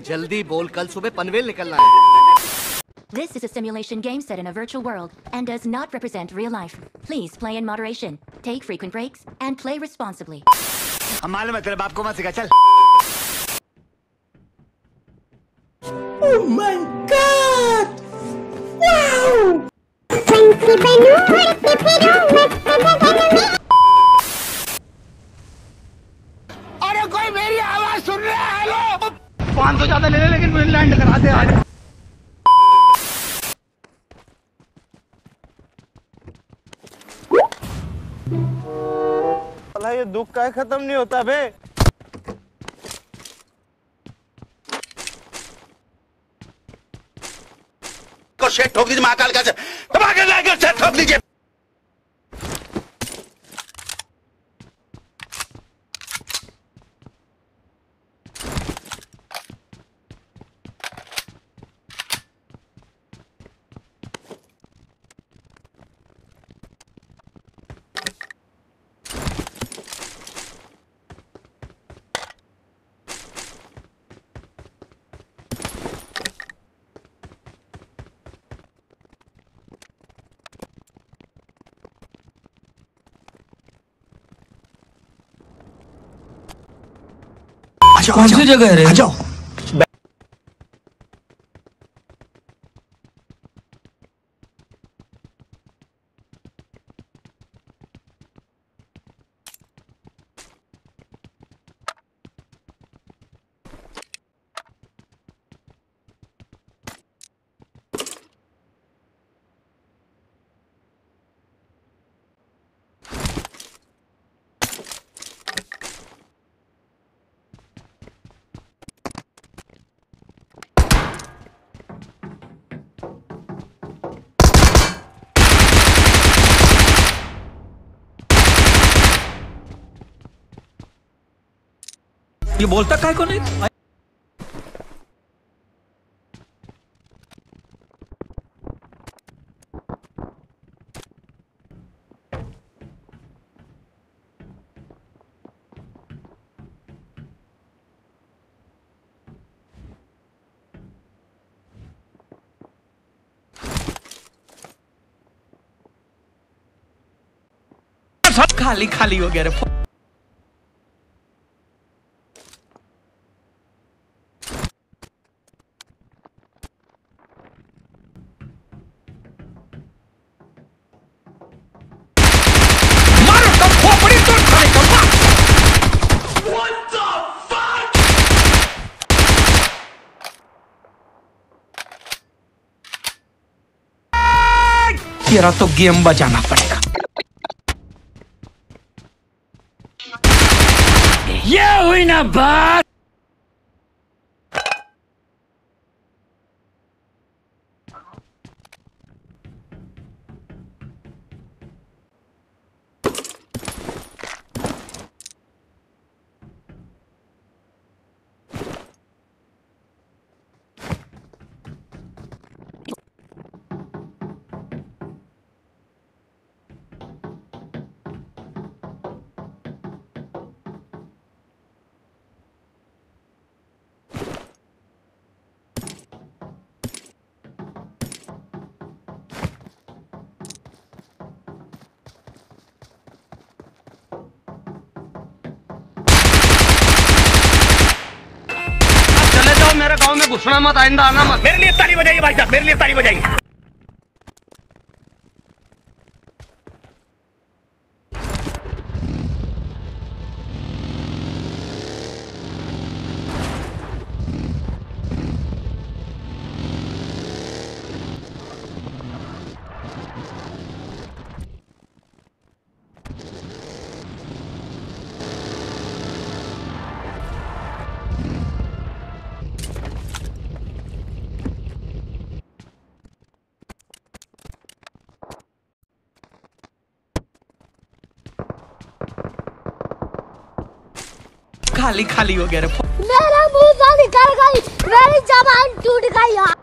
जल्दी बोल, कल सुबह पनवेल निकलना है। This is a simulation game set in a virtual world and does not represent real life. Please play in moderation, take frequent breaks, and play responsibly. हम मालूम है तेरे बाप को मत सिखा, चल। Oh my God! Wow! अरे कोई मेरी आवाज सुन रहा है? हेलो, 500 ज्यादा ले ले, लेकिन मुझे लैंड करा दे आज। ये दुख का खत्म नहीं होता बे। को शेट ठोक दीजिए, महाकाल का दबा के लाकर शेट ठोक दीजिए। कौन सी जगह है रे? जाओ। ये बोलता काय को नहीं? सब खाली खाली हो गया रे। तेरा तो गेम बजाना पड़ेगा। ये हुई ना बात। मेरे गांव में घुसना मत, आइंदा आना मत। मेरे लिए ताली बजाइए भाई साहब, मेरे लिए ताली बजाइए। खाली खाली हो गया रे। मेरा मुंह से निकल गई, मेरी जबान टूट गई यार।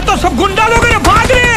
ये तो सब गुंडा लोग हैं, भाग रहे।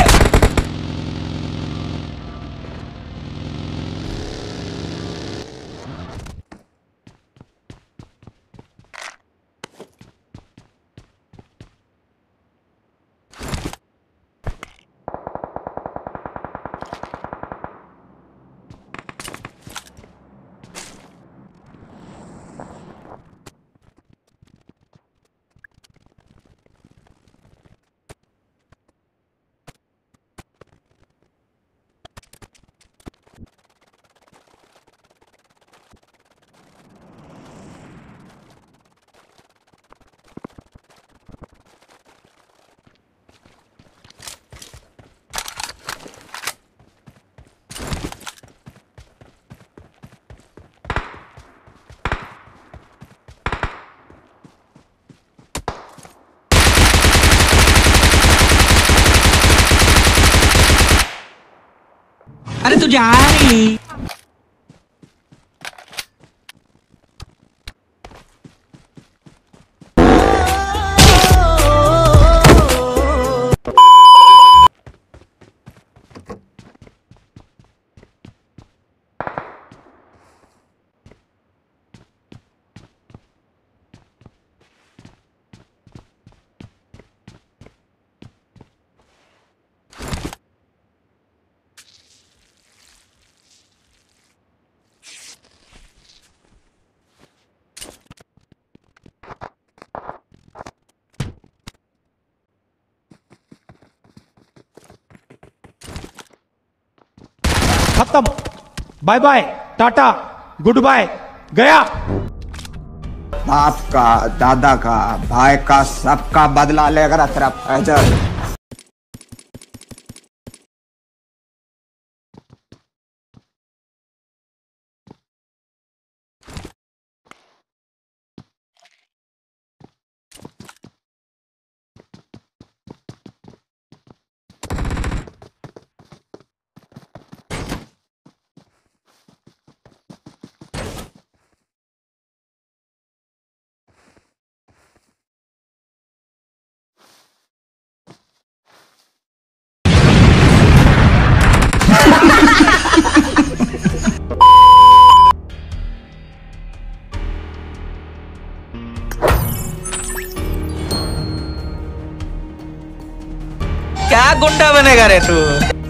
अरे तू जा रही। खत्म, bye bye, tata, good bye, गया। बाप का, दादा का, भाई का, सबका बदला लेकर तेरा फैजल। क्या गुंडा बनेगा रे तू।